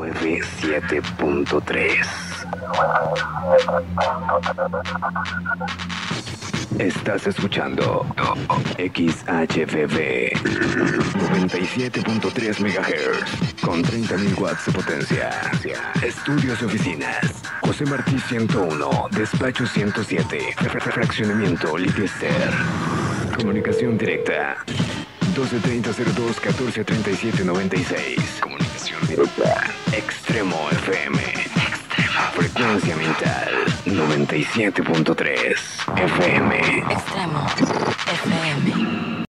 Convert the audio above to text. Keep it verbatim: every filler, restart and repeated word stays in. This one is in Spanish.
noventa y siete punto tres. Estás escuchando X H V V noventa y siete punto tres megahertz con treinta mil watts de potencia. Estudios y oficinas. José Martí ciento uno, Despacho ciento siete, Fraccionamiento Lipiester. Comunicación directa doce treinta cero dos catorce treinta y siete noventa y seis. Comunicación directa. Extremo F M. Extremo. Frecuencia mental noventa y siete punto tres F M. Extremo F M.